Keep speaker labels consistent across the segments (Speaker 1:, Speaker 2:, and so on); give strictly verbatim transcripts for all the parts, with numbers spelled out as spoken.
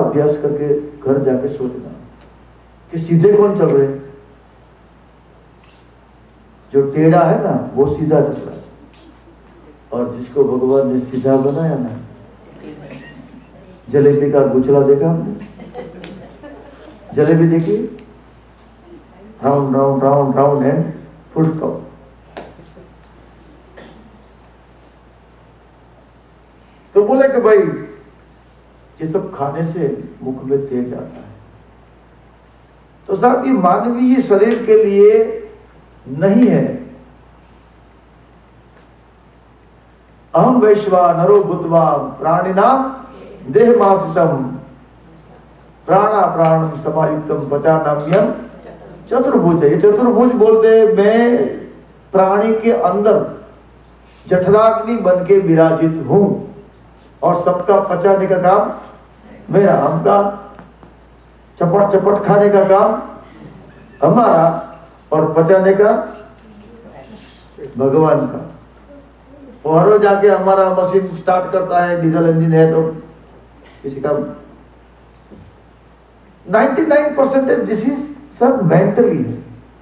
Speaker 1: अभ्यास करके घर जाके सोचना कि सीधे कौन चल रहे हैं। जो टेढ़ा है ना वो सीधा चल रहा है, और जिसको भगवान ने सीधा बनाया ना, जलेबी का गुचला देखा आपने? जलेबी देखी, round round round round and full stop. तो बोले कि भाई ये सब खाने से मुख में तेज आता है। तो साहब ये मानवीय शरीर के लिए नहीं है। अहम वैश्वा नरो भूत्वा प्राणिनाम देहमाश्रितम प्राणा प्राणम समायुक्तम पचानाम्यम चतुर्भुज। ये चतुर्भुज बोलते मैं प्राणी के अंदर जठराग्नि बन के विराजित हूं, और सबका पचाने का काम मेरा, हमका चपट चपट खाने का काम हमारा, और पचाने का भगवान का। और जाके हमारा मशीन स्टार्ट करता है, डीजल इंजन है तो किसी का निन्यानवे परसेंटेज डिसीज सब मेंटली है।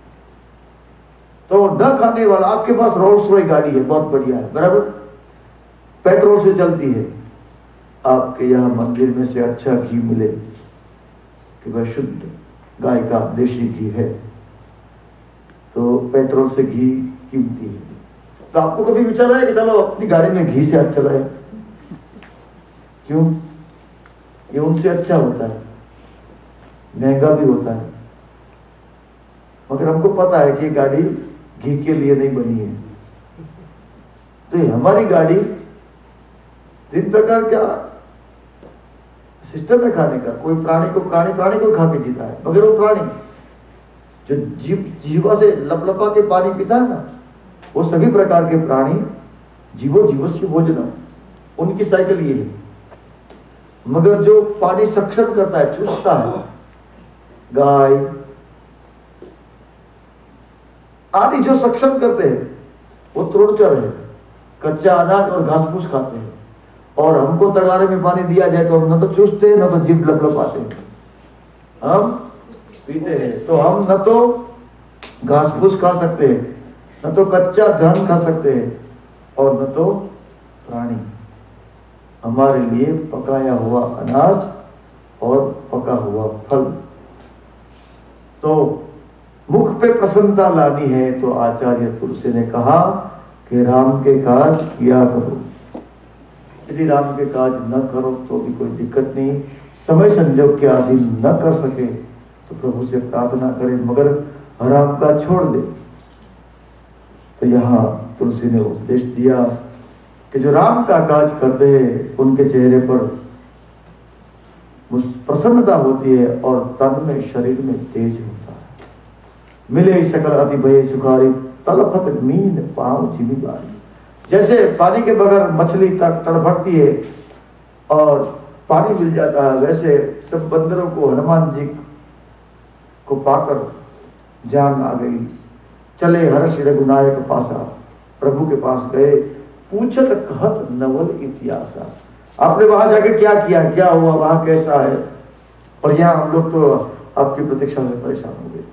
Speaker 1: तो न खाने वाला, आपके पास रोल्स रॉयस गाड़ी है, बहुत बढ़िया है, बराबर, पेट्रोल से चलती है, आपके यहाँ मंदिर में से अच्छा घी मिले कि वह शुद्ध गाय का देशी घी है, तो पेट्रोल से घी कीमती है। तो आपको कभी विचार है कि चलो अपनी गाड़ी में घी से अच्छा रहे? क्यों? ये उनसे अच्छा होता है, महंगा भी होता है, मगर हमको पता है कि ये गाड़ी घी के लिए नहीं बनी है। तो ये हमारी गाड़ी तीन प्रकार का सिस्टम है खाने का। कोई प्राणी को प्राणी प्राणी को खा के जीता है, मगर वो प्राणी जो जीव जीवा से लपलपा के पानी पीता है ना, वो सभी प्रकार के प्राणी जीवो जीवस्य भोजनम, उनकी साइकिल ये है। मगर जो पानी सक्षम करता है, चूसता है, गाय आदि जो सक्षम करते हैं वो तृणचर है, कच्चा अनाज और घास फूस खाते हैं। और हमको तगारे में पानी दिया जाए तो हम न तो चूसते हैं, न तो जीभ लपलपाते हैं, हम पीते हैं। तो हम न तो घास फूस खा सकते हैं, न तो कच्चा धान खा सकते हैं, और न तो प्राणी। हमारे लिए पकाया हुआ अनाज और पका हुआ फल। तो मुख पे प्रसन्नता लानी है तो आचार्य तुलसी ने कहा कि राम के काज किया करो। यदि राम के काज न करो तो भी कोई दिक्कत नहीं, समय संजोग के अधीन न कर सके तो प्रभु से प्रार्थना करें, मगर राम का छोड़ दे। तो यहाँ तुलसी ने उपदेश दिया कि जो राम का काज करते हैं उनके चेहरे पर प्रसन्नता होती है और तन में शरीर में तेज होता है। मिले सकल अति भय सुखारी तलफत मीन पाँव जिमी बारी। जैसे पानी के बगैर मछली तड़फड़ती है और पानी मिल जाता है, वैसे सब बंदरों को हनुमान जी को पाकर जान आ गई। चले हर्ष रघुनायक पासा, प्रभु के पास गए, पूछत कहत नवल इतिहासा। आपने वहां जाके क्या किया, क्या हुआ, वहां कैसा है? और यहाँ हम लोग तो आपकी प्रतीक्षा में परेशान हो गए।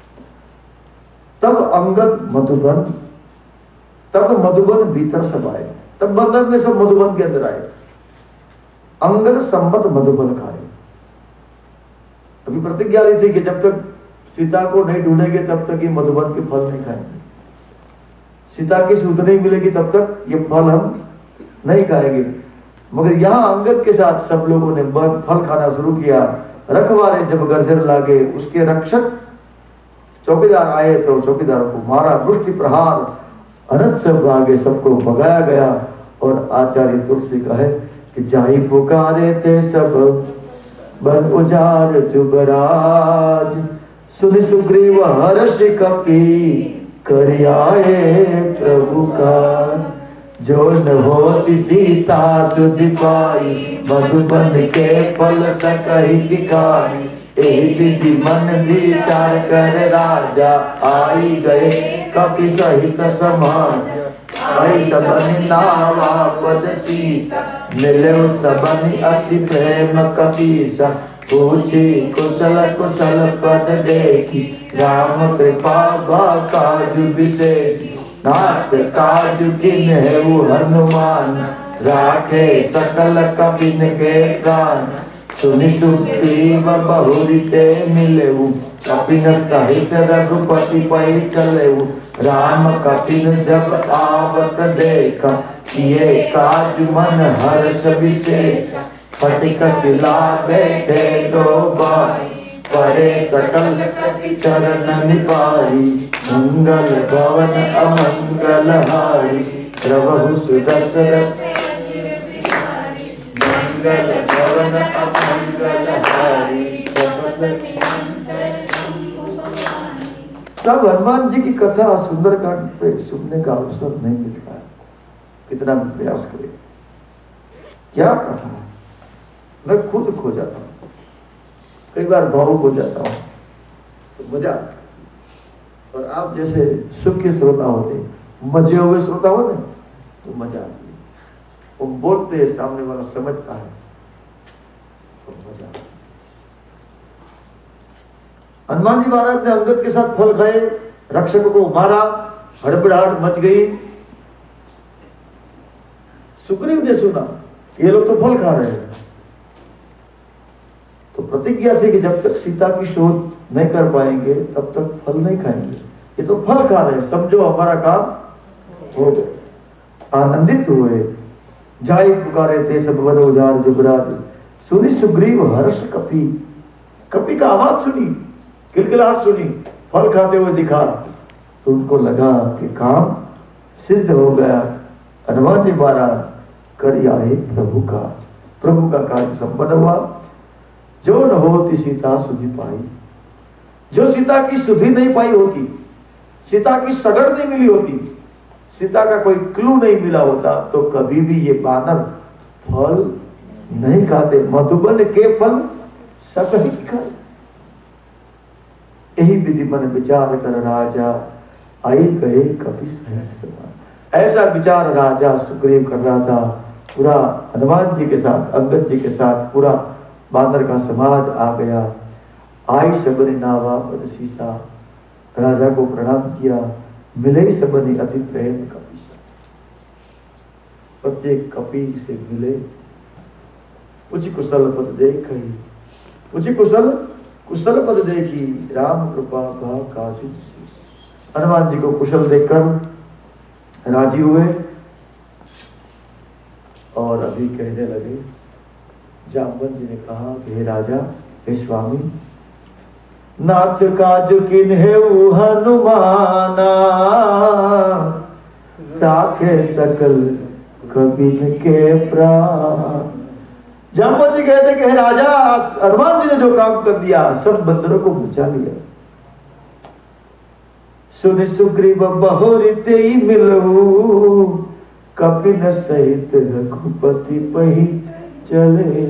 Speaker 1: तब अंगद मधुबन, तब मधुबन भीतर सब आए। तब बंदर में सब मधुबन के अंदर आए। अंगद संबत मधुबन खाए। अभी प्रतिज्ञा ली थी कि जब तक सीता को नहीं ढूंढेंगे तब तक ये मधुबन के फल नहीं खाएंगे। सीता की सूद नहीं मिलेगी तब तक ये फल हम नहीं खाएंगे। मगर यहाँ अंगद के साथ सब लोगों ने फल खाना शुरू किया। रखवारे जब गर्जन लागे, उसके रक्षक चौकीदार आए तो चौकीदारों को मारा, मुष्टि प्रहार, अनंत सब भागे, सबको भगाया गया। और आचार्य तुलसी कहे कि जाहि पुकारे थे सब बन उजार जुबराज, सुनि सुग्रीव हर्ष कपि कर आए प्रभु का। जो न होती सीता सुधि पाई, मधुबन के फल सकहि दिखाई। एक विधि मन विचार कर राजा, आई गए कपि सहित समाज। आई सबनि नावा पद सीसा, मिले सबनि अति प्रेम कपीसा। पूछी कुशल कुशल पद देखी, राम कृपा बा काज विशेषी। नाथ काज किन है वो हनुमान, राखे सकल कपिन के प्राण। सुनि सुग्रीव बहुरी ते मिलेऊ, कपिन सहित रघुपति पै चलेऊ। राम कपिन जब आवत देखा, किए काज मन हर्ष विशेष। फटिक शिला बैठे दो भाई, परे सकल चरण निपारी। मंगल भवन अमंगल हारी, प्रभु सुदशरथ मंगल भवन अमंगल हारी। तब हनुमान जी की कथा सुंदरकांड पे सुनने का अवसर नहीं मिलता है, कितना भी प्रयास करें। क्या कथा है, मैं खुद खो जाता हूँ, कई बार भावुक हो जाता हूँ, तो मजा आता है। और आप जैसे सुख के श्रोता होते, मजे हुए श्रोता होते, तो मजा आती है। वो बोलते हैं, सामने वाला समझता है, तो मजा आता है। हनुमान जी महाराज ने अंगद के साथ फल खाए, रक्षक को मारा, हड़बड़ाहट मच गई। सुग्रीव ने सुना ये लोग तो फल खा रहे हैं, तो प्रतिज्ञा थी कि जब तक सीता की शोध नहीं कर पाएंगे तब तक फल नहीं खाएंगे। ये तो फल खा रहे हैं, समझो हमारा काम हो गया। आनंदित हुए, जाई पुकारे ते सब वन उजाड़ जुबराज। सुनी सुग्रीव हर्ष कपि, कपि का आवाज सुनी, किलकिलाहट सुनी, फल खाते हुए दिखा, तो उनको लगा कि काम सिद्ध हो गया। हनुमान जी महाराज कर आए प्रभु काज, प्रभु का कार्य संपन्न हुआ। जो न होती सीता सुधि पाई, जो सीता की सुधि नहीं पाई होती, सीता की सगड़ नहीं मिली होती, सीता का कोई क्लू नहीं मिला होता, तो कभी भी ये बानर फल नहीं खाते। मधुबन के फल सकहि खाए। यही विधि मन विचार कर राजा, आई गए कपि सहित। ऐसा विचार राजा सुग्रीव कर रहा था। पूरा हनुमान जी के साथ, अंगद जी के साथ पूरा बांदर का समाज आ गया। आई सबनि नावा पद सीसा, राजा को प्रणाम किया। मिले सबनि अति प्रेम कपीसा, प्रत्येक कपि से मिले। पूछी कुशल पद देख, पूछी कुशल कुशल पद देखी, राम कृपा भा काजु। हनुमान जी को कुशल देखकर राजी हुए और अभी कहने लगे। जामवंत जी ने कहा कि हे राजा, हे स्वामी, नाथ काज किन्हेउ हनुमाना, राखे सकल कपिन के प्राण। जामवंत जी कहते कि हे राजा, हनुमान जी ने जो काम कर दिया, सब बंदरों को बचा लिया। सुनि सुग्रीव बहुरी तेई मिलऊ, कपिन सहित रघुपति पहि चले।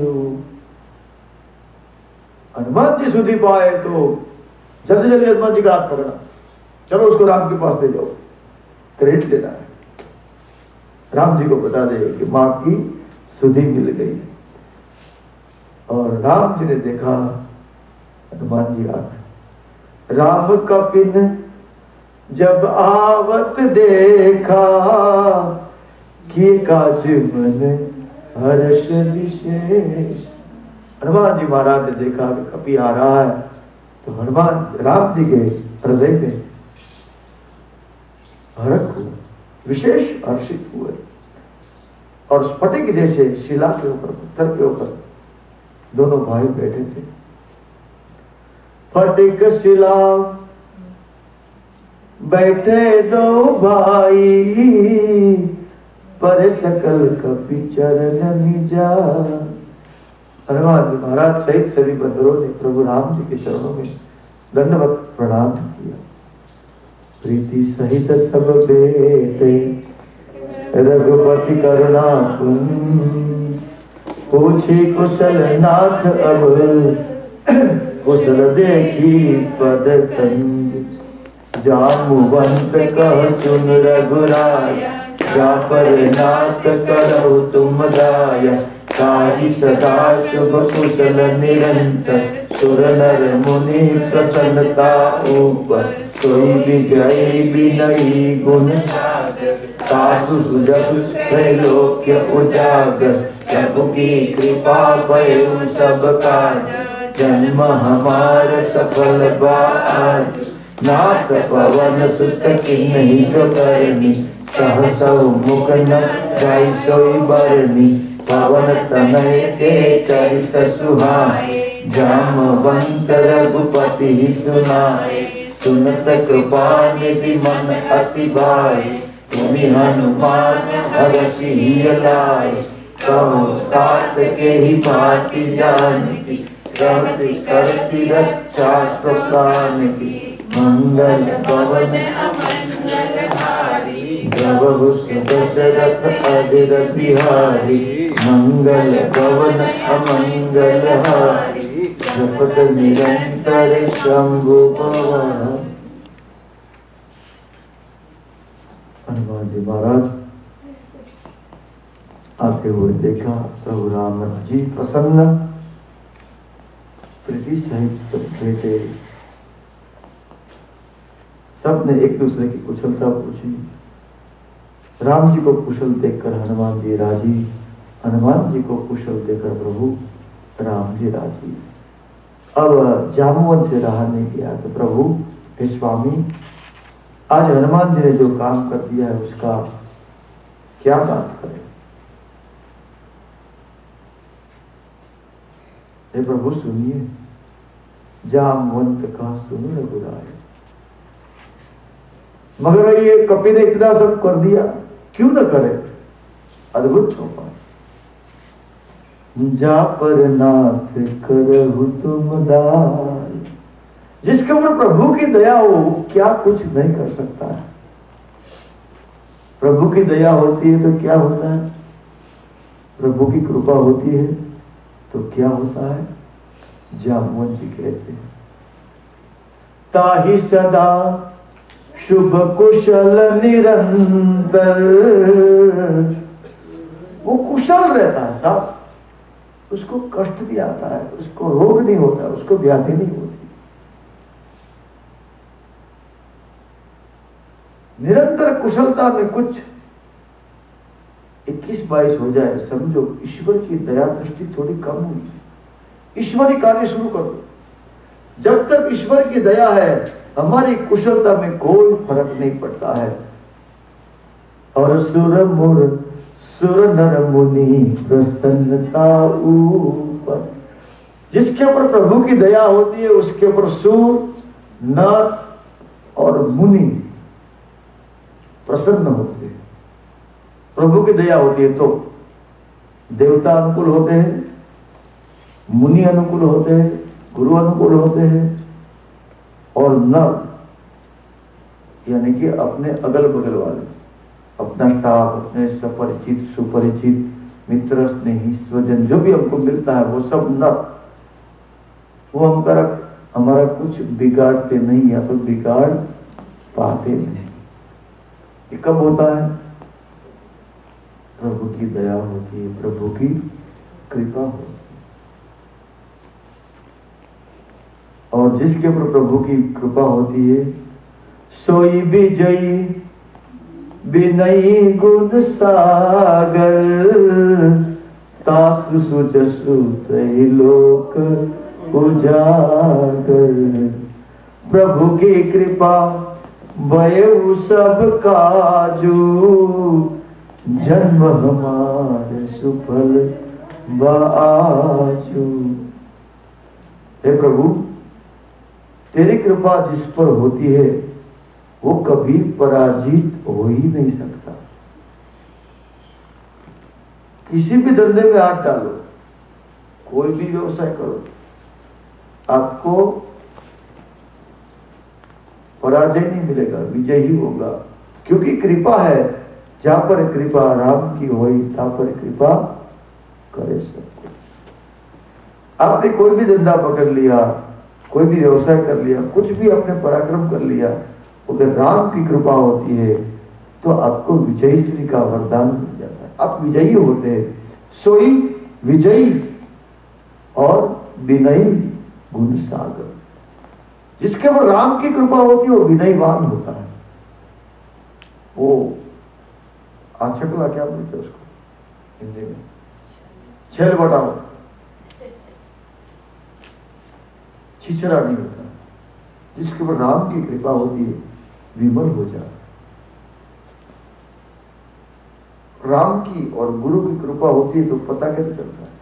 Speaker 1: हनुमान जी सुधी पाए तो जल्दी जल्दी हनुमान जी का हाथ पकड़ा, चलो उसको राम के पास ले जाओ, क्रेडिट लेना है। राम जी को बता दे कि मां की सुधी मिल गई। और राम जी ने देखा हनुमान जी आ गए। राम कपिन जब आवत देखा, किए काज मन हर्ष विशेष। हनुमान जी महाराज ने देखा कि कपि आ रहा है, तो हनुमान राम जी के हृदय में हर्ष हुआ, विशेष हर्षित हुए। और स्फटिक जैसे शिला के ऊपर, पत्थर के ऊपर दोनों भाई बैठे थे। फटिक शिला बैठे दो भाई, पर सकल कपि चरण निजा। हनुमान जी महाराज सहित सभी बंदरों ने प्रभु राम जी के चरणों में दंडवत प्रणाम किया। प्रीति सहित सब बेटे, रघुपति करुणा पुन। पूछी कुशल नाथ अब, कुशल देखी पद तंग। जामुवंत कह सुन रघुराय, जा पर नाथ करो तुम दाया, ताहि सदा शुभ कुशल निरंतर, सुर नर मुनि प्रसन्नता ऊपर, सोई विजय विनयी गुण सागर, साधु सुजग त्रैलोक्य उजागर, प्रभु की कृपा भयउ सब काज, जन्म हमार सफल बाज, नाथ पवन सुत किन्हीं जो करनी, सहसौ मुख न जाय सोई बरनी, पवन तनय के चरित सुहाए, जामवंत रघुपति सुनाए, सुनत कृपा निधि मन अति भाई, तुम्हि हनुमान हरषि लाए, कहो तात के ही भांति जानती, रहति करती रक्षा सुखान की, मंगल पवन द्रवहु दशरथ अजिर बिहारी, मंगल पवन अमंगल हारी, जपत निरंतर शंभु पवन। हनुमान जी महाराज आते हुए देखा, प्रभु राम जी प्रसन्न प्रीति सहित बेटे सबने एक दूसरे की कुशलता पूछी। राम जी को कुशल देखकर हनुमान जी राजी, हनुमान जी को कुशल देखकर प्रभु राम जी राजी। अब जामुन से रहा नहीं गया तो प्रभु हे स्वामी, आज हनुमान जी ने जो काम कर दिया है उसका क्या बात करें। हे प्रभु सुनिए, जामवंत का सुनो रघुराय। मगर ये कपि ने इतना सब कर दिया, क्यों न करे, अद्भुत चौपाई। जा पर नाथ करहु तुम दाय, जिसके ऊपर प्रभु की दया हो क्या कुछ नहीं कर सकता है। प्रभु की दया होती है तो क्या होता है, प्रभु की कृपा होती है तो क्या होता है। जामुन जी कहते हैं, ताहि सदा शुभ कुशल निरंतर। वो कुशल रहता है साहब, उसको कष्ट भी आता है, उसको रोग नहीं होता, उसको व्याधि नहीं होती। निरंतर कुशलता में कुछ इक्कीस बाईस हो जाए, समझो ईश्वर की दया दृष्टि थोड़ी कम हुई। ईश्वरी कार्य शुरू कर दो। जब तक ईश्वर की दया है हमारी कुशलता में कोई फर्क नहीं पड़ता है। और सुर मुर सुर नर मुनि प्रसन्नता ऊपर, जिसके ऊपर प्रभु की दया होती है उसके ऊपर सुर नर और मुनि प्रसन्न होते हैं। प्रभु की दया होती है तो देवता अनुकूल होते हैं, मुनि अनुकूल होते हैं, गुरु अनुकूल होते हैं, और नर यानी कि अपने अगल बगल वाले, अपना स्टाफ, अपने सपरिचित सुपरिचित मित्र स्नेही स्वजन जो भी हमको मिलता है वो सब नर, वो हमारा हमारा कुछ बिगाड़ते नहीं या तो बिगाड़ पाते नहीं। ये कब होता है, प्रभु की दया होती है, प्रभु की कृपा होती है। और जिसके ऊपर प्रभु की कृपा होती है सोई विजयी विनयी गुण सागर, तासु सुजसु त्रैलोक उजागर। प्रभु की कृपा भयउ सब काजू, जन्म हमारे सुफल बाजू। हे प्रभु, तेरी कृपा जिस पर होती है वो कभी पराजित हो ही नहीं सकता। किसी भी धंधे में हाथ डालो, कोई भी व्यवसाय करो, आपको पराजय नहीं मिलेगा, विजय ही होगा। क्योंकि कृपा है, जहां पर कृपा राम की होई तहां पर कृपा करे सबको। आपने कोई भी धंधा पकड़ लिया, कोई भी व्यवसाय कर लिया, कुछ भी अपने पराक्रम कर लिया, अगर राम की कृपा होती है तो आपको विजयी स्त्री का वरदान मिल जाता है, आप विजयी होते हैं। सोई विजयी और विनयी गुण सागर, जिसके ऊपर राम की कृपा होती है वो विनयवान होता है। वो आछकला क्या बोलते हैं उसको हिंदी में, छेल बटाओ, छिछरा नहीं होता। जिसके ऊपर राम की कृपा होती है विमल हो जाता है। राम की और गुरु की कृपा होती है तो पता कैसे चलता है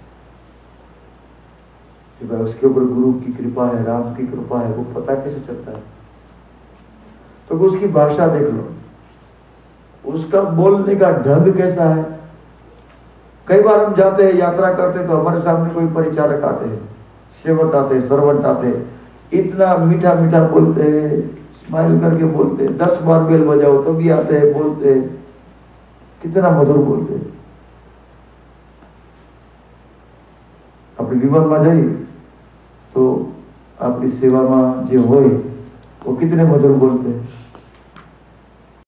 Speaker 1: कि भाई उसके ऊपर गुरु की कृपा है, राम की कृपा है, वो पता कैसे चलता है? तो उसकी भाषा देख लो, उसका बोलने का ढंग कैसा है। कई बार हम जाते हैं, यात्रा करते हैं, तो हमारे सामने कोई परिचारक आते हैं, सेवक आते हैं, सर्वेंट आते हैं, इतना मीठा मीठा बोलते हैं, स्माइल करके बोलते हैं, दस बार बेल बजाओ तो भी आते हैं, बोलते हैं, कितना मधुर बोलते हैं। अपनी विमान में जाइए तो आपकी सेवा में जो हो वो कितने मधुर बोलते हैं।